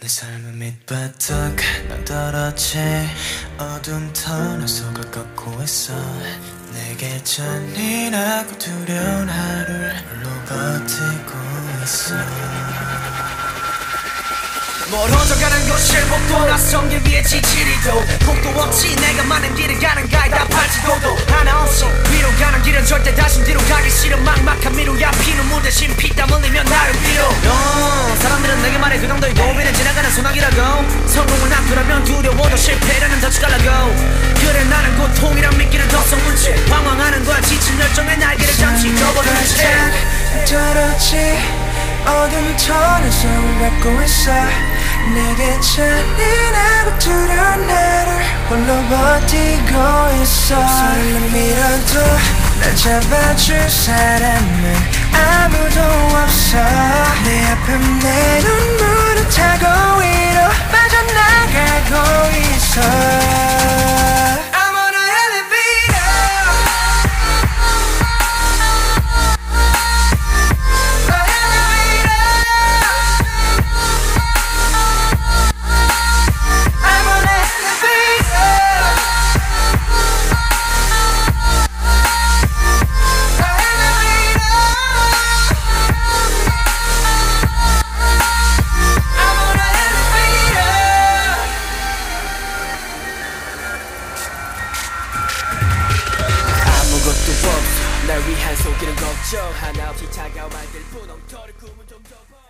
내 삶은 밑바닥 난 떨어지 어두운 터널 속을 걷고 있어 내게 잔인하고 두려운 하루를 홀로 버티고 있어 멀어져가는 것을 복도 낯선 길 위에 지치리도 곡도 없이 내가 많은 길을 가는 가이다 팔찌도도 하나 없이 위로 가는 길은 절대 다시 뒤로 가기 싫어 막막한 미루야 피눈물 대신 피땀 흘리면 나를 빌어 사람들은 내게 말해 그 정도의 고비는 지나가는 소나기라고 성공을 앞두라면 두려워도 실패라는 덫이 갈라고 그래 나는 고통이란 미끼를 더 섞은 채 방황하는 거야 지친 열정의 날개를 잠시 접어둔 채 떨어지 어둠 터널 속을 밟고 있어 내게 잔인하고 두려운 나를 홀로 버티고 있어 손을 밀어도 날 잡아줄 사람은 아무도 없어 내 아픔 내 눈물을 타고 위로 빠져나가고 있어 날 위한 속이는 걱정 하나 없이 차가운 말들 뿐 엉터리 꿈은 좀 더